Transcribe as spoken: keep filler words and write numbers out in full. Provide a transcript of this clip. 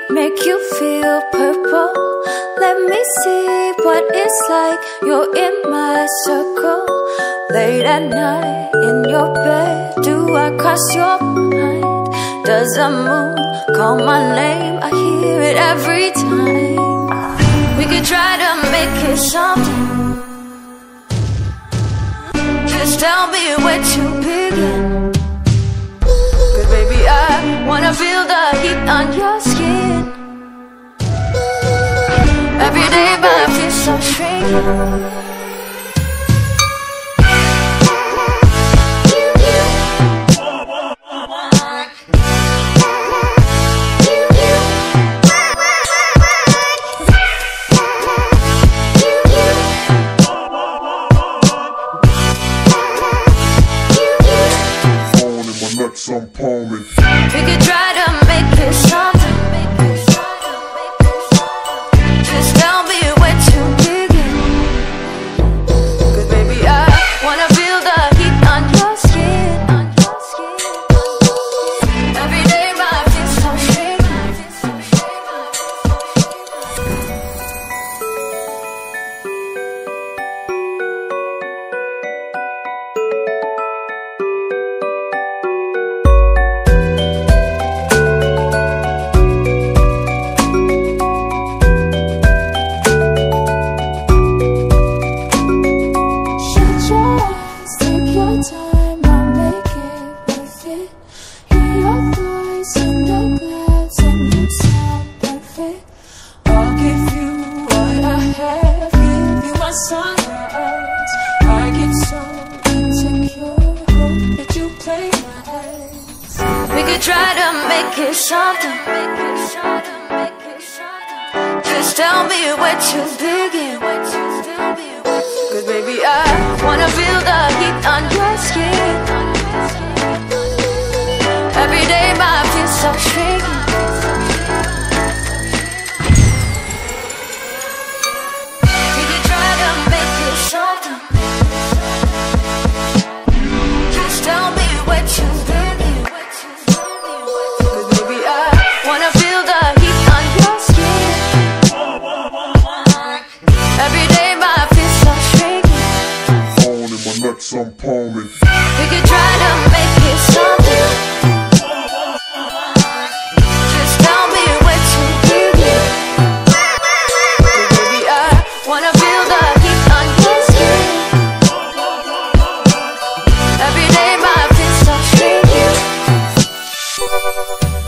make you feel purple. Let me see what it's like. You're in my circle. Late at night in your bed, do I cross your mind? Does the moon call my name? I hear it every time. We could try to make it something. Just tell me where to begin. Cause baby, I wanna feel the heat on your skin. Every day my feels so shrinking. Some palming. We could try to make this something. Just tell me where to begin. Cause baby, I wanna feel the heat on your skin. Every day my feels so sunrise. I get so insecure. Hope that you play nice. We could try to make it something. Just tell me where to begin. Cause baby, I wanna feel the heat on your skin. Every day my feels so shrinking. Just tell me where to begin. Cause baby, I wanna feel the heat on your skin. Every day my feels so shrinking. Phone in my nuts, I'm palming. We could try to make it something. Just tell me where to begin. Cause baby, I wanna feel the heat on your skin. Every day my feels so shrinking.